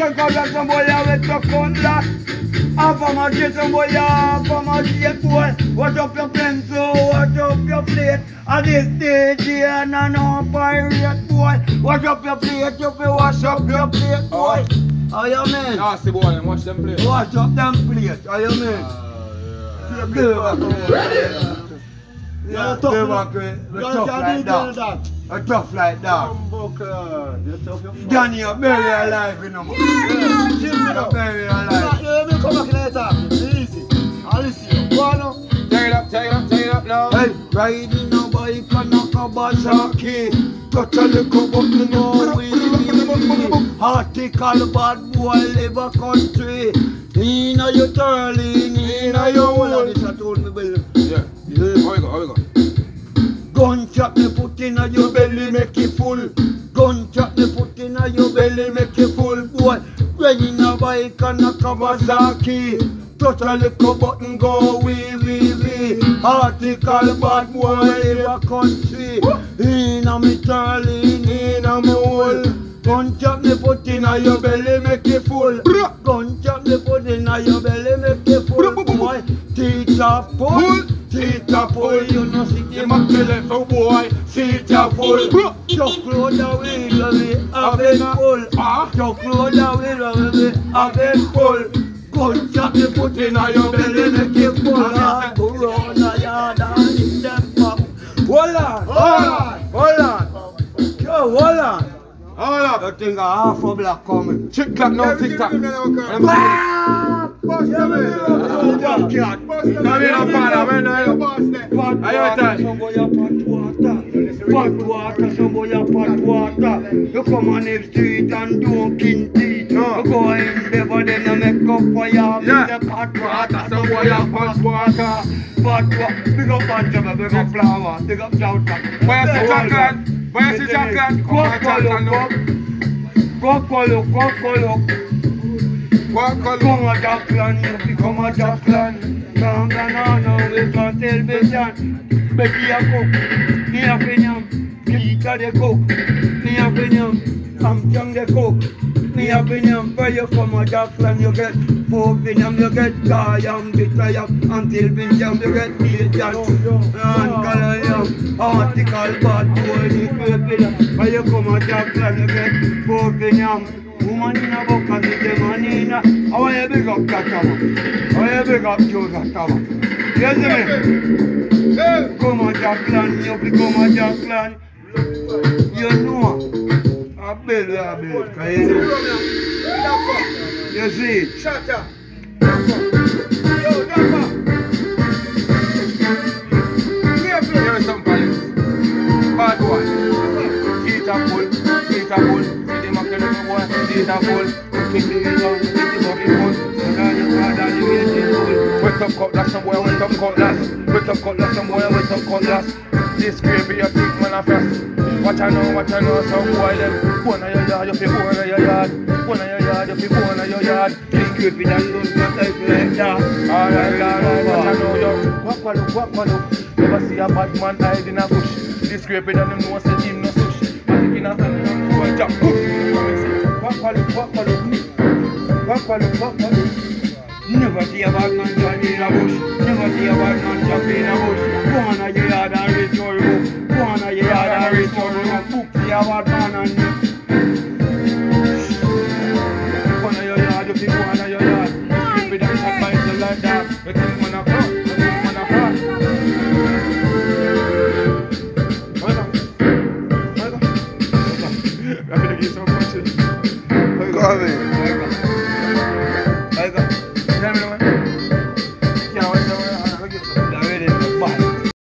Some boy with the cutlass. Half a man get some boy, half a man get boy. Watch up your pencil, watch up your plate. At this stage here, and no pirate boy. Watch up your plate, you fi wash up your plate, boy. How you mean? Nasty boy, watch them play. Wash up them plate, how you mean? Yeah, tough like that. Tough like that. Danny, you're very alive, you know. You're very alive. You come back later. Easy. I'll listen. Go on now. Take it up now. Hey, riding a bike and a Kawasaki. Touch a little button, no way. Article bad boy live a country. Inna your turling, inna your hole. This I told me, Bill. Yeah. How we go? Gunshot me put inna your belly, make it full. Gunshot me put inna your belly, make it full, boy. Riding a bike and a Kawasaki. Touch a little button, go wee. Article bad boy live a country. Inna me turling, inna me hole. Gunshot me put inna your belly, make it full. Gunshot me put inna your belly, make it full, boy. Teacher pull, you know see them a kill it for boy. Teacher pull, just close the window, we have it full. Just close the window, we have it full. Gunshot me put inna your belly, make it full. Go round the yard and hit them pop. Hold on. Hold up. You think a half a block coming? Chick clap now, tick tock. Some boy a pot water. You come on the street and don't king teeth. You go in there but then you make up for your pot water. Some boy a pot water. Big up Banjama, big up Flower, big up Jouta. Where's the Jackland? Where's the Jackland? Come a Jackland, you become a Jackland. Come down, we can television. Becky a cook, me a finyam. Peter the cook, me a finyam. Samsung the cook, me a finyam. Where you come a Jackland, you get four finyam, you get Gayam, Bitayam. Until Binyam, you get Bijan. And Galayam, article bad boy, the where you come a Jackland, you get four finyam. Woman in a book and the man in a... How are you big up Tatama? How are you big up Joseph Tatama? You see me? Come on Jackland, you become a Jackland. You know. I build, can you know? You see it? Shut up. Here is some police. Bad boy. Peter Bull. See them a kill me boy. Peter Bull. Kick the head down. Kick the fucking bull. And now you call down the waiting bull. Wake up cutlass somewhere, wake up cutlass. Wake up cutlass somewhere, wake up cutlass. This gravy you think man a fast. Watch I know, some boy them. Go on your yard, you fi go on your yard. Go on your yard, you fi go on your yard. This gravy that don't look like that. Alright, watch I know you. Guapalu. Never see a bad man hide in a bush. This gravy that them know say him no sush. And in a hand and go and jump. Guapalu. Never see a bad man jump in a bush. Never see a bad man jump in a bush. Go on your yard and restore you. Go on your yard and restore you. Cook see a bad man and go on your yard, you go on your yard. This gravy that shot by the like that. You think man a fraud? You think man a fraud? I'm gonna get some punches. Go on.